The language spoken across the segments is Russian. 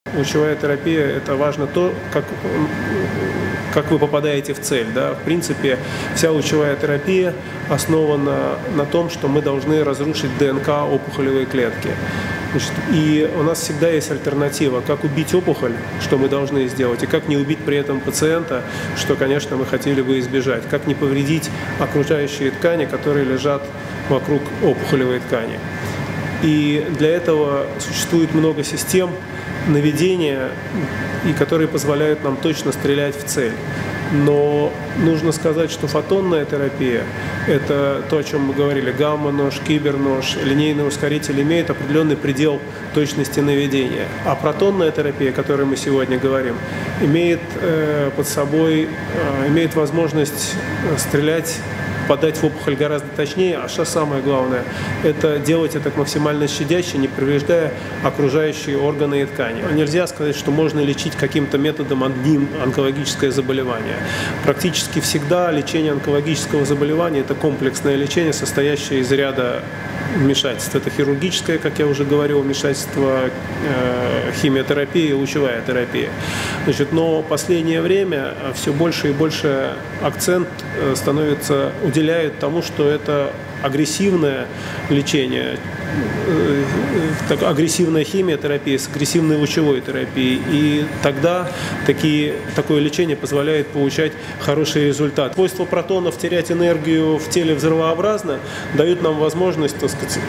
Лучевая терапия – это важно то, как вы попадаете в цель. Да? В принципе, вся лучевая терапия основана на том, что мы должны разрушить ДНК опухолевой клетки. Значит, и у нас всегда есть альтернатива, как убить опухоль, что мы должны сделать, и как не убить при этом пациента, что, конечно, мы хотели бы избежать, как не повредить окружающие ткани, которые лежат вокруг опухолевой ткани. И для этого существует много систем наведения, и которые позволяют нам точно стрелять в цель. Но нужно сказать, что фотонная терапия – это то, о чем мы говорили, гамма-нож, кибернож, линейный ускоритель имеет определенный предел точности наведения. А протонная терапия, о которой мы сегодня говорим, имеет под собой, имеет возможность стрелять, попадать в опухоль гораздо точнее, а что самое главное, это делать это максимально щадяще, не повреждая окружающие органы и ткани. Нельзя сказать, что можно лечить каким-то методом одним онкологическое заболевание. Практически всегда лечение онкологического заболевания – это комплексное лечение, состоящее из ряда вмешательств. Это хирургическое, как я уже говорил, вмешательство, химиотерапия и лучевая терапия. Значит, но в последнее время все больше и больше акцент уделяют тому, что это агрессивное лечение, агрессивная химиотерапия с агрессивной лучевой терапией. И тогда такое лечение позволяет получать хороший результат. Свойство протонов терять энергию в теле взрывообразно дают нам возможность, так сказать,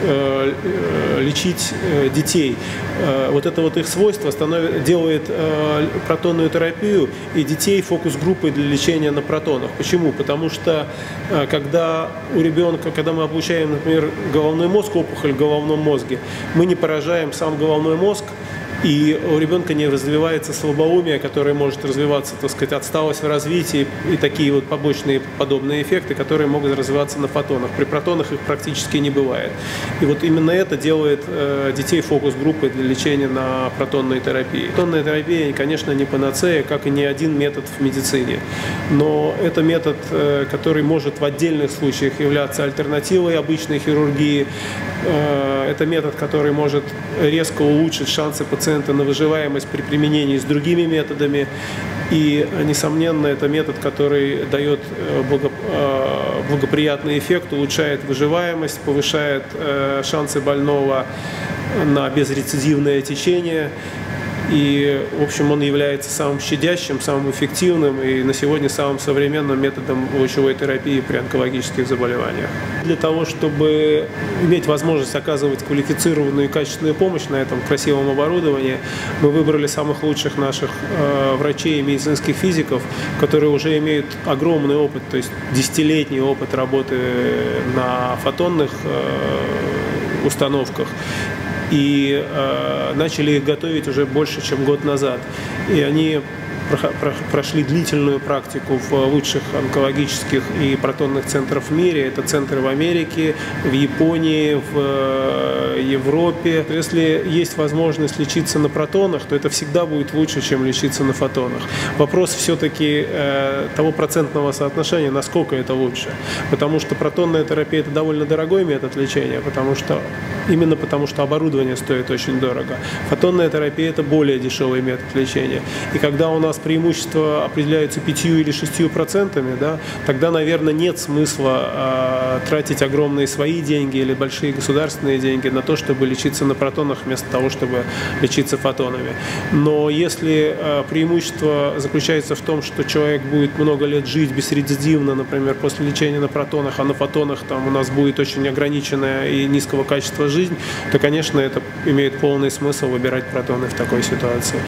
лечить детей. Вот это вот их свойство делает протонную терапию и детей фокус-группой для лечения на протонах. Почему? Потому что когда у ребенка, когда мы облучаем, например, головной мозг, опухоль в головном мозге, мы не поражаем сам головной мозг, и у ребенка не развивается слабоумие, которое может развиваться, так сказать, отсталость в развитии и такие вот побочные подобные эффекты, которые могут развиваться на фотонах. При протонах их практически не бывает. И вот именно это делает детей фокус-группой для лечения на протонной терапии. Протонная терапия, конечно, не панацея, как и ни один метод в медицине. Но это метод, который может в отдельных случаях являться альтернативой обычной хирургии. Это метод, который может резко улучшить шансы пациента на выживаемость при применении с другими методами. И, несомненно, это метод, который дает благоприятный эффект, улучшает выживаемость, повышает шансы больного на безрецидивное течение. И, в общем, он является самым щадящим, самым эффективным и на сегодня самым современным методом лучевой терапии при онкологических заболеваниях. Для того, чтобы иметь возможность оказывать квалифицированную и качественную помощь на этом красивом оборудовании, мы выбрали самых лучших наших врачей и медицинских физиков, которые уже имеют огромный опыт, то есть десятилетний опыт работы на фотонных установках. И начали их готовить уже больше, чем год назад. И они прошли длительную практику в лучших онкологических и протонных центрах в мире. Это центры в Америке, в Японии, в Европе. Если есть возможность лечиться на протонах, то это всегда будет лучше, чем лечиться на фотонах. Вопрос все-таки того процентного соотношения, насколько это лучше. Потому что протонная терапия – это довольно дорогой метод лечения, именно потому что оборудование стоит очень дорого. Фотонная терапия – это более дешевый метод лечения. И когда у нас преимущества определяются 5 или 6%, да, тогда, наверное, нет смысла тратить огромные свои деньги или большие государственные деньги на то, чтобы лечиться на протонах, вместо того, чтобы лечиться фотонами. Но если преимущество заключается в том, что человек будет много лет жить безрецидивно, например, после лечения на протонах, а на фотонах там у нас будет очень ограниченная и низкого качества жизнь, то, конечно, это имеет полный смысл выбирать протоны в такой ситуации.